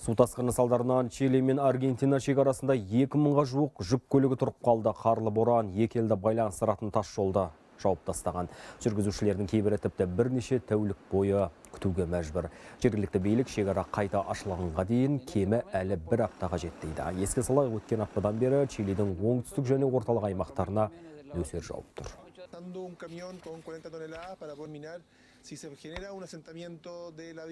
Су тасқыны салдарынан Чили мен Аргентина шекарасында 2000-ға жуық жүк көлігі тұрып қалды. Қарлы боран екі елді байланыстыратын тас жолда жауып тастаған. Жүргізушілердің кейбірі тіпті бірнеше тәулік бойы күтуге мәжбүр. Жергілікті билік шекара қайта ашылғанға дейін кемі әлі бір аптаға жетті. Еске салайық, өткен аптадан бері Чилидің оңтүстік және орталық аймақтарына нөсер жауып тұр.